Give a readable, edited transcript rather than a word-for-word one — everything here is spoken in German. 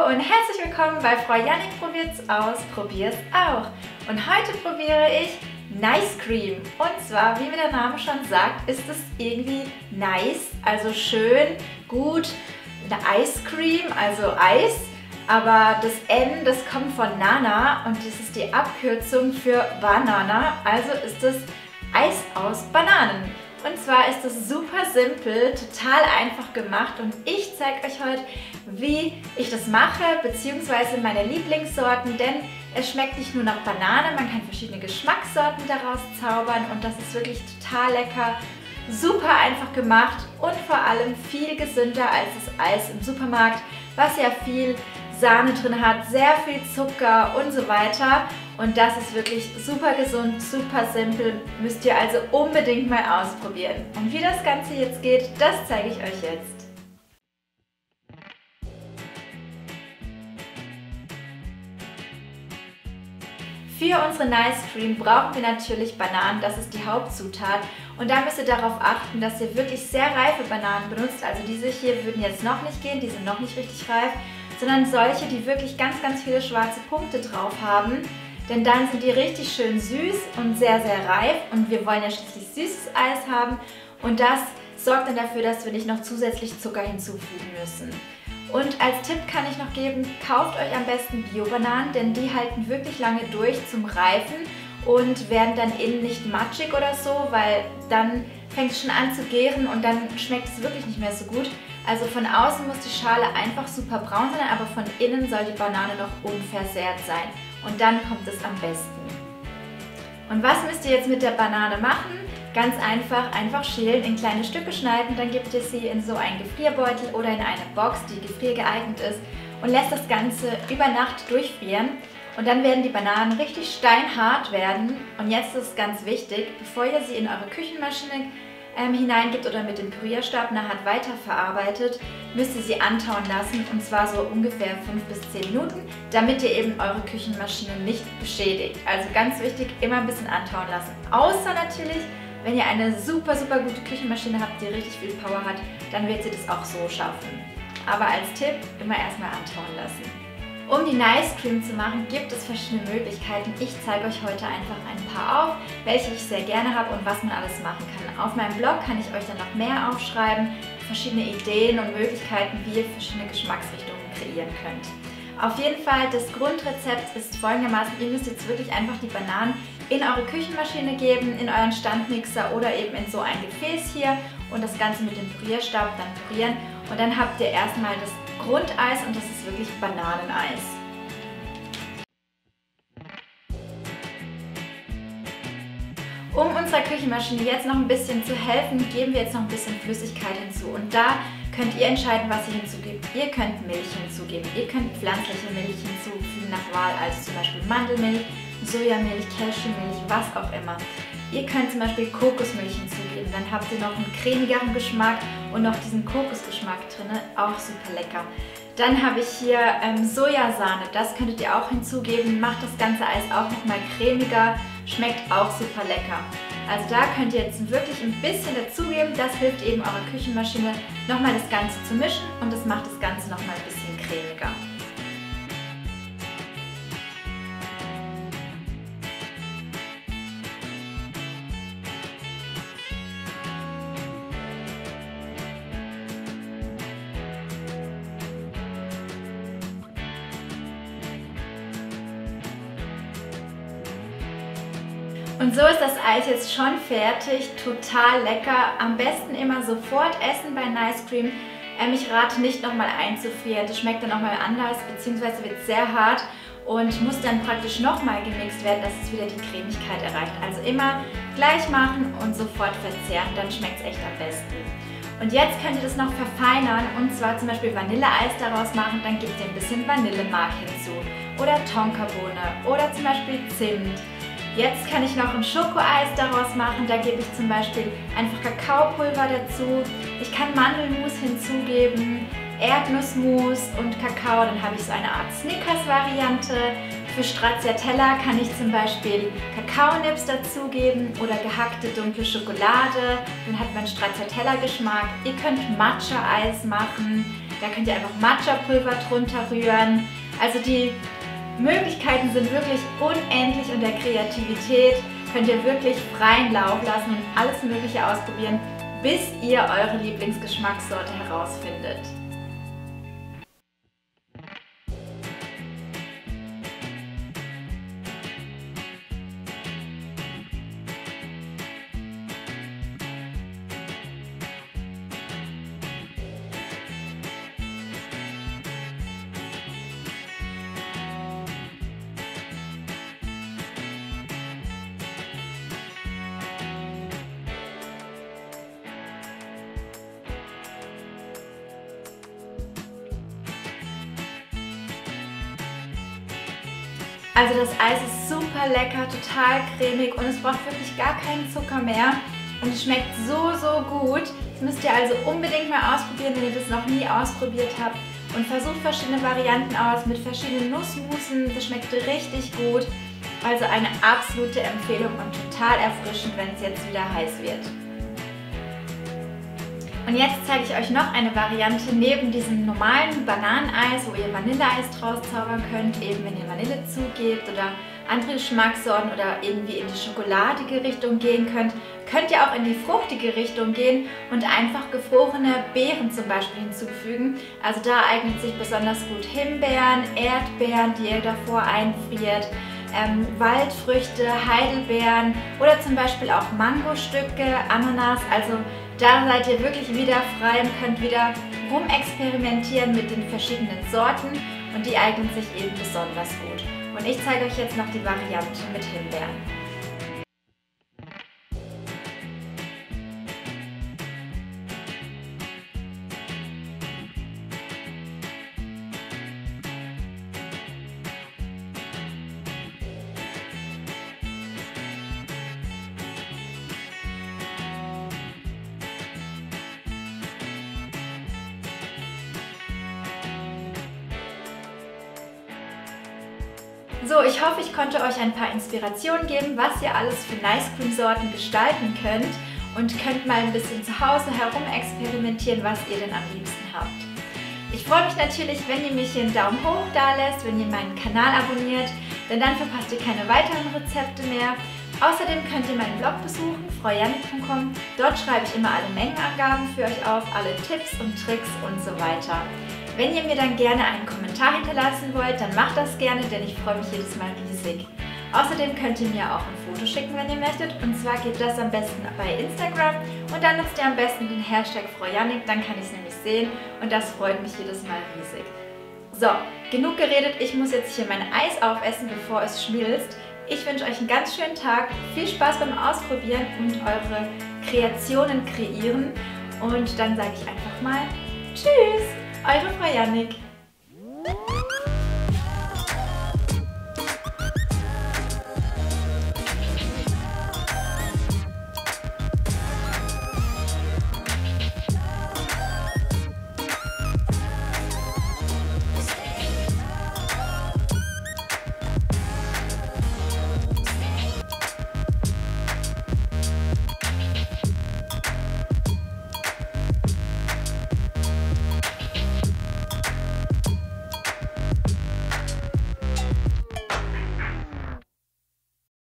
Hallo und herzlich willkommen bei Frau Jannik probiert's aus, probier's auch. Und heute probiere ich Nice Cream. Und zwar, wie mir der Name schon sagt, ist es irgendwie nice, also schön, gut, eine Ice Cream, also Eis. Aber das N, das kommt von Nana und das ist die Abkürzung für Banana, also ist es Eis aus Bananen. Und zwar ist es super simpel, total einfach gemacht und ich zeige euch heute, wie ich das mache, beziehungsweise meine Lieblingssorten, denn es schmeckt nicht nur nach Banane, man kann verschiedene Geschmackssorten daraus zaubern und das ist wirklich total lecker, super einfach gemacht und vor allem viel gesünder als das Eis im Supermarkt, was ja viel Sahne drin hat, sehr viel Zucker und so weiter. Und das ist wirklich super gesund, super simpel, müsst ihr also unbedingt mal ausprobieren. Und wie das Ganze jetzt geht, das zeige ich euch jetzt. Für unsere Nice Cream brauchen wir natürlich Bananen, das ist die Hauptzutat. Und da müsst ihr darauf achten, dass ihr wirklich sehr reife Bananen benutzt. Also diese hier würden jetzt noch nicht gehen, die sind noch nicht richtig reif, sondern solche, die wirklich ganz, ganz viele schwarze Punkte drauf haben. Denn dann sind die richtig schön süß und sehr, sehr reif und wir wollen ja schließlich süßes Eis haben und das sorgt dann dafür, dass wir nicht noch zusätzlich Zucker hinzufügen müssen. Und als Tipp kann ich noch geben, kauft euch am besten Bio-Bananen, denn die halten wirklich lange durch zum Reifen und werden dann innen nicht matschig oder so, weil dann fängt es schon an zu gären und dann schmeckt es wirklich nicht mehr so gut. Also von außen muss die Schale einfach super braun sein, aber von innen soll die Banane noch unversehrt sein. Und dann kommt es am besten. Und was müsst ihr jetzt mit der Banane machen? Ganz einfach schälen, in kleine Stücke schneiden, dann gebt ihr sie in so einen Gefrierbeutel oder in eine Box, die gefriergeeignet ist und lässt das Ganze über Nacht durchfrieren. Und dann werden die Bananen richtig steinhart werden. Und jetzt ist es ganz wichtig, bevor ihr sie in eure Küchenmaschine hineingibt oder mit dem Pürierstab nachher weiterverarbeitet, müsst ihr sie antauen lassen und zwar so ungefähr 5 bis 10 Minuten, damit ihr eben eure Küchenmaschine nicht beschädigt. Also ganz wichtig, immer ein bisschen antauen lassen. Außer natürlich, wenn ihr eine super gute Küchenmaschine habt, die richtig viel Power hat, dann wird sie das auch so schaffen. Aber als Tipp, immer erstmal antauen lassen. Um die Nice Cream zu machen, gibt es verschiedene Möglichkeiten. Ich zeige euch heute einfach ein paar auf, welche ich sehr gerne habe und was man alles machen kann. Auf meinem Blog kann ich euch dann noch mehr aufschreiben, verschiedene Ideen und Möglichkeiten, wie ihr verschiedene Geschmacksrichtungen kreieren könnt. Auf jeden Fall, das Grundrezept ist folgendermaßen, ihr müsst jetzt wirklich einfach die Bananen in eure Küchenmaschine geben, in euren Standmixer oder eben in so ein Gefäß hier und das Ganze mit dem Pürierstab dann pürieren und dann habt ihr erstmal das Grundeis und das ist wirklich Bananeneis. Um unserer Küchenmaschine jetzt noch ein bisschen zu helfen, geben wir jetzt noch ein bisschen Flüssigkeit hinzu und da könnt ihr entscheiden, was ihr hinzugebt. Ihr könnt Milch hinzugeben, ihr könnt pflanzliche Milch hinzufügen nach Wahl, also zum Beispiel Mandelmilch, Sojamilch, Cashewmilch, was auch immer. Ihr könnt zum Beispiel Kokosmilch hinzugeben, dann habt ihr noch einen cremigeren Geschmack und noch diesen Kokosgeschmack drin, auch super lecker. Dann habe ich hier Sojasahne, das könntet ihr auch hinzugeben, macht das ganze Eis auch nochmal cremiger, schmeckt auch super lecker. Also da könnt ihr jetzt wirklich ein bisschen dazugeben, das hilft eben eurer Küchenmaschine nochmal das Ganze zu mischen und das macht das Ganze nochmal ein bisschen cremiger. Und so ist das Eis jetzt schon fertig, total lecker. Am besten immer sofort essen bei Nice Cream. Ich rate nicht nochmal einzufrieren, das schmeckt dann nochmal anders, beziehungsweise wird sehr hart und muss dann praktisch nochmal gemixt werden, dass es wieder die Cremigkeit erreicht. Also immer gleich machen und sofort verzehren, dann schmeckt es echt am besten. Und jetzt könnt ihr das noch verfeinern und zwar zum Beispiel Vanilleeis daraus machen, dann gebt ihr ein bisschen Vanillemark hinzu oder Tonkabohne oder zum Beispiel Zimt. Jetzt kann ich noch ein Schokoeis daraus machen, da gebe ich zum Beispiel einfach Kakaopulver dazu. Ich kann Mandelmus hinzugeben, Erdnussmus und Kakao, dann habe ich so eine Art Snickers-Variante. Für Stracciatella kann ich zum Beispiel Kakaonips dazugeben oder gehackte dunkle Schokolade, dann hat man Stracciatella-Geschmack. Ihr könnt Matcha-Eis machen, Da könnt ihr einfach Matcha-Pulver drunter rühren. Also die Möglichkeiten sind wirklich unendlich und der Kreativität könnt ihr wirklich freien Lauf lassen und alles Mögliche ausprobieren, bis ihr eure Lieblingsgeschmackssorte herausfindet. Also das Eis ist super lecker, total cremig und es braucht wirklich gar keinen Zucker mehr und es schmeckt so, so gut. Das müsst ihr also unbedingt mal ausprobieren, wenn ihr das noch nie ausprobiert habt. Und versucht verschiedene Varianten aus mit verschiedenen Nussmusen, das schmeckt richtig gut. Also eine absolute Empfehlung und total erfrischend, wenn es jetzt wieder heiß wird. Und jetzt zeige ich euch noch eine Variante neben diesem normalen Bananeneis, wo ihr Vanilleeis draus zaubern könnt, eben wenn ihr Vanille zugebt oder andere Geschmackssorten oder irgendwie in die schokoladige Richtung gehen könnt, könnt ihr auch in die fruchtige Richtung gehen und einfach gefrorene Beeren zum Beispiel hinzufügen. Also da eignet sich besonders gut Himbeeren, Erdbeeren, die ihr davor einfriert, Waldfrüchte, Heidelbeeren oder zum Beispiel auch Mangostücke, Ananas. Also da seid ihr wirklich wieder frei und könnt wieder rumexperimentieren mit den verschiedenen Sorten und die eignen sich eben besonders gut. Und ich zeige euch jetzt noch die Variante mit Himbeeren. So, ich hoffe, ich konnte euch ein paar Inspirationen geben, was ihr alles für Nice Cream Sorten gestalten könnt und könnt mal ein bisschen zu Hause herum experimentieren, was ihr denn am liebsten habt. Ich freue mich natürlich, wenn ihr mich hier einen Daumen hoch da lässt, wenn ihr meinen Kanal abonniert, denn dann verpasst ihr keine weiteren Rezepte mehr. Außerdem könnt ihr meinen Blog besuchen, fraujannik.com. Dort schreibe ich immer alle Mengenangaben für euch auf, alle Tipps und Tricks und so weiter. Wenn ihr mir dann gerne einen Kommentar hinterlassen wollt, dann macht das gerne, denn ich freue mich jedes Mal riesig. Außerdem könnt ihr mir auch ein Foto schicken, wenn ihr möchtet. Und zwar geht das am besten bei Instagram. Und dann nutzt ihr am besten den Hashtag fraujannik, dann kann ich es nämlich sehen. Und das freut mich jedes Mal riesig. So, genug geredet. Ich muss jetzt hier mein Eis aufessen, bevor es schmilzt. Ich wünsche euch einen ganz schönen Tag. Viel Spaß beim Ausprobieren und eure Kreationen kreieren. Und dann sage ich einfach mal Tschüss! Eure Fraujannik.